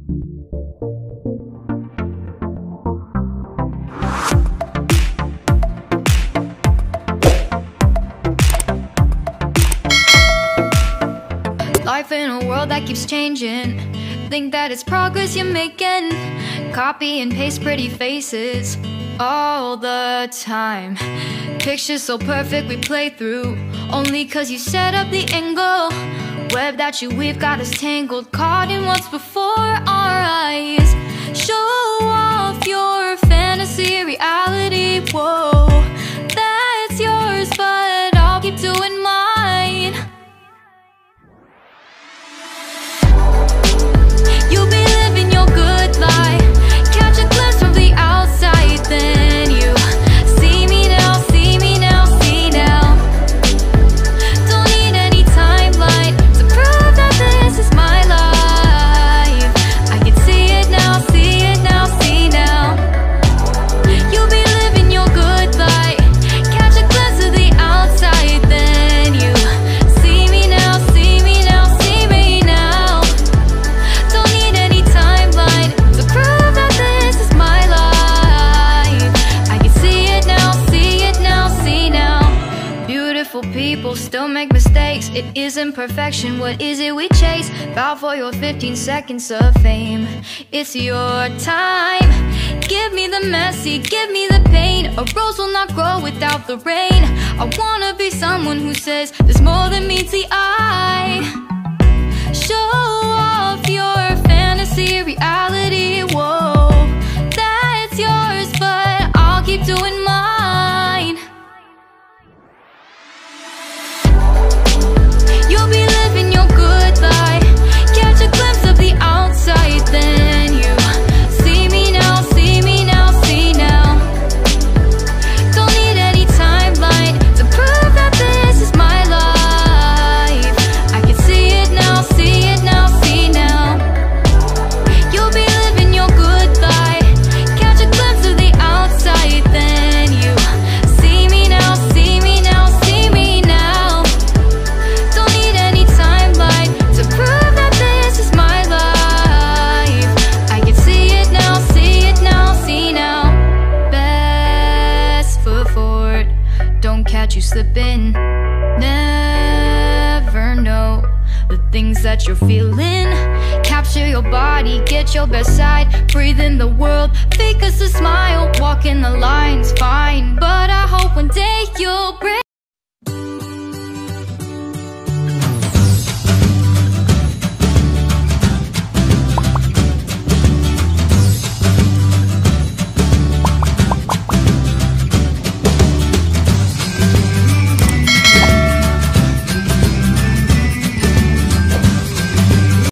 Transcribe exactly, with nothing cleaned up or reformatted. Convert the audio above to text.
Life in a world that keeps changing. Think that it's progress you're making. Copy and paste pretty faces all the time. Pictures so perfect we play through, only cause you set up the angle. Web that you weave got us tangled, caught in what's before our eyes. Show off your fantasy reality, whoa, that's yours, but I'll keep doing mine. You'll be living your good life, catch a glimpse from the outside, then you see me now, see me now, see now. Don't need any timeline to prove that this is my life. I can see it now, see it now, see now. You'll be living your good life, catch a glimpse of the outside, then you see me now, see me now, see me now. Don't need any timeline to prove that this is my life. I can see it now, see it now, see now. Beautiful people still make mistakes. It isn't perfection, what is it we chase? Bow for your fifteen seconds of fame. It's your time. Give me the messy, give me the pain. A rose will not grow without the rain. I wanna be someone who says there's more than meets the eye. Show off your fantasy reality, whoa, that's yours, but I'll keep doing mine. You'll be living your good life, catch a glimpse of the outside, then you see me now, see me now, see now. Don't need any timeline to prove that this is my life. I can see it now, see it now, see now. You'll be living your good life, catch a glimpse of the outside, then you see me now, see me now, see me now. Don't need any timeline to prove that this is my life. I can see it now, see it now, see now. Best foot forward, don't catch you slipping. Never know the things that you're feeling. Capture your body, get your best side. Breathe in the world, fake us a smile. Walking the lines, fine, but I hope one day you'll break